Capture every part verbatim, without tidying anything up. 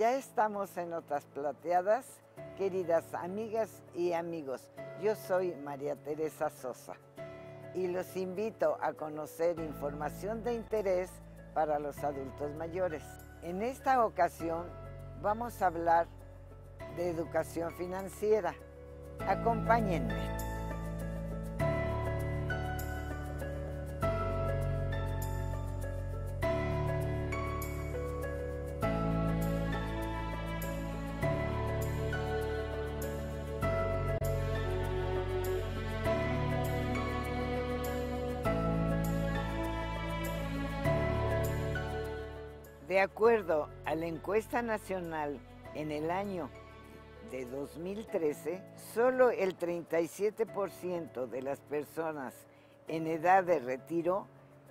Ya estamos en Notas Plateadas, queridas amigas y amigos. Yo soy María Teresa Sosa y los invito a conocer información de interés para los adultos mayores. En esta ocasión vamos a hablar de educación financiera. Acompáñenme. De acuerdo a la encuesta nacional, en el año de dos mil trece, solo el treinta y siete por ciento de las personas en edad de retiro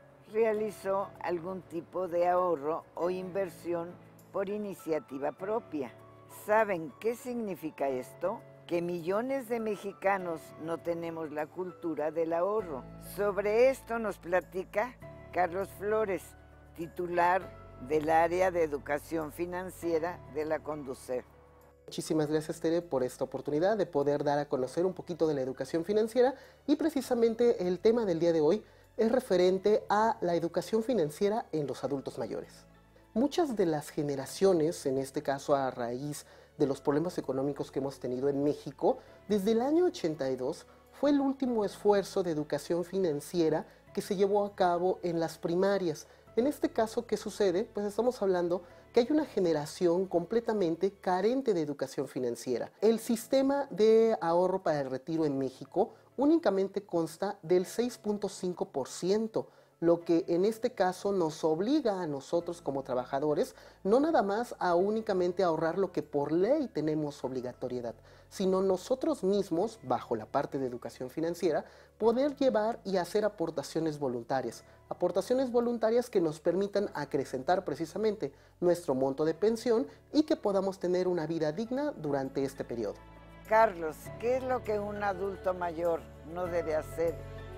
realizó algún tipo de ahorro o inversión por iniciativa propia. ¿Saben qué significa esto? Que millones de mexicanos no tenemos la cultura del ahorro. Sobre esto nos platica Carlos Flores, titular del área de educación financiera de la Conducef. Muchísimas gracias, Tere, por esta oportunidad de poder dar a conocer un poquito de la educación financiera, y precisamente el tema del día de hoy es referente a la educación financiera en los adultos mayores. Muchas de las generaciones, en este caso a raíz de los problemas económicos que hemos tenido en México, desde el año ochenta y dos fue el último esfuerzo de educación financiera que se llevó a cabo en las primarias. En este caso, ¿qué sucede? Pues estamos hablando que hay una generación completamente carente de educación financiera. El sistema de ahorro para el retiro en México únicamente consta del seis punto cinco por ciento, lo que en este caso nos obliga a nosotros como trabajadores no nada más a únicamente ahorrar lo que por ley tenemos obligatoriedad, sino nosotros mismos, bajo la parte de educación financiera, poder llevar y hacer aportaciones voluntarias. Aportaciones voluntarias que nos permitan acrecentar precisamente nuestro monto de pensión y que podamos tener una vida digna durante este periodo. Carlos, ¿qué es lo que un adulto mayor no debe hacer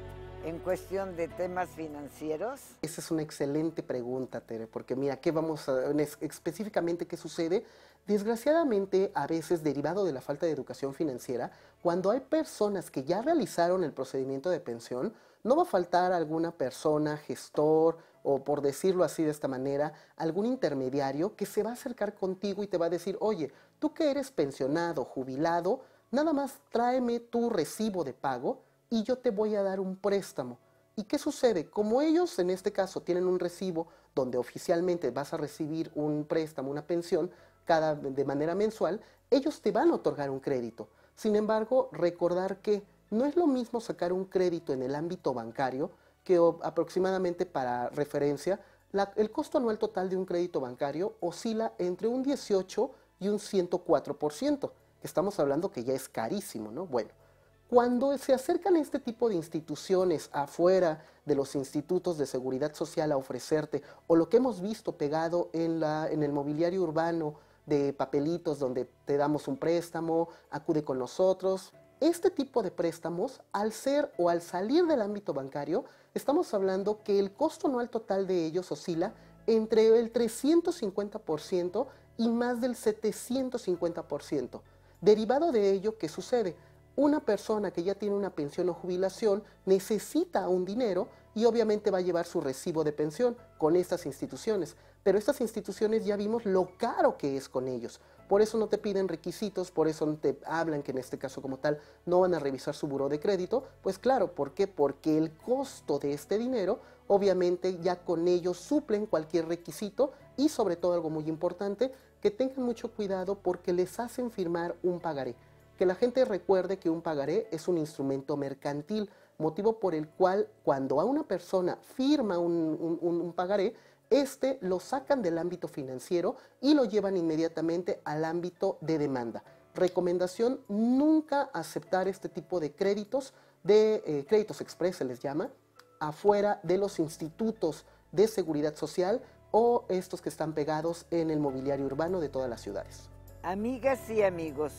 en cuestión de temas financieros? Esa es una excelente pregunta, Tere, porque mira, ¿qué vamos a, específicamente qué sucede? Desgraciadamente, a veces, derivado de la falta de educación financiera, cuando hay personas que ya realizaron el procedimiento de pensión, no va a faltar alguna persona, gestor, o por decirlo así de esta manera, algún intermediario que se va a acercar contigo y te va a decir, oye, tú que eres pensionado, jubilado, nada más tráeme tu recibo de pago y yo te voy a dar un préstamo. ¿Y qué sucede? Como ellos en este caso tienen un recibo donde oficialmente vas a recibir un préstamo, una pensión, cada, de manera mensual, ellos te van a otorgar un crédito. Sin embargo, recordar que no es lo mismo sacar un crédito en el ámbito bancario, que aproximadamente, para referencia, la, el costo anual total de un crédito bancario oscila entre un dieciocho y un ciento cuatro por ciento. Estamos hablando que ya es carísimo, ¿no? Bueno, cuando se acercan este tipo de instituciones afuera de los institutos de seguridad social a ofrecerte, o lo que hemos visto pegado en, la, en el mobiliario urbano de papelitos donde te damos un préstamo, acude con nosotros, este tipo de préstamos, al ser o al salir del ámbito bancario, estamos hablando que el costo anual total de ellos oscila entre el trescientos cincuenta por ciento y más del setecientos cincuenta por ciento. Derivado de ello, ¿qué sucede? Una persona que ya tiene una pensión o jubilación necesita un dinero y obviamente va a llevar su recibo de pensión con estas instituciones. Pero estas instituciones ya vimos lo caro que es con ellos. Por eso no te piden requisitos, por eso no te hablan que en este caso como tal no van a revisar su buró de crédito. Pues claro, ¿por qué? Porque el costo de este dinero obviamente ya con ellos suplen cualquier requisito y sobre todo algo muy importante, que tengan mucho cuidado porque les hacen firmar un pagaré. Que la gente recuerde que un pagaré es un instrumento mercantil, motivo por el cual cuando a una persona firma un, un, un pagaré, este lo sacan del ámbito financiero y lo llevan inmediatamente al ámbito de demanda. Recomendación: nunca aceptar este tipo de créditos, de eh, créditos express se les llama, afuera de los institutos de seguridad social o estos que están pegados en el mobiliario urbano de todas las ciudades. Amigas y amigos,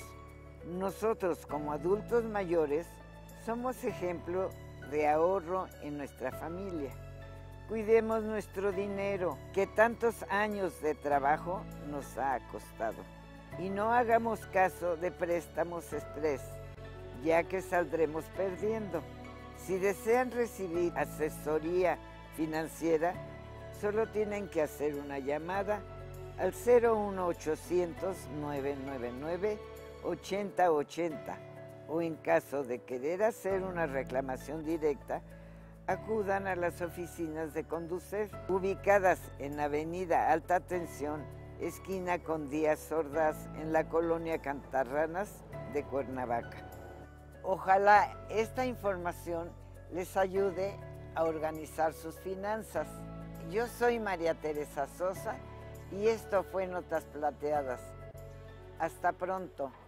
nosotros como adultos mayores somos ejemplo de ahorro en nuestra familia. Cuidemos nuestro dinero, que tantos años de trabajo nos ha costado. Y no hagamos caso de préstamos express, ya que saldremos perdiendo. Si desean recibir asesoría financiera, solo tienen que hacer una llamada al cero uno ochocientos, nueve nueve nueve, ochenta ochenta o en caso de querer hacer una reclamación directa, acudan a las oficinas de Conducef, ubicadas en Avenida Alta Tensión, esquina con Díaz Ordaz, en la colonia Cantarranas de Cuernavaca. Ojalá esta información les ayude a organizar sus finanzas. Yo soy María Teresa Sosa y esto fue Notas Plateadas. Hasta pronto.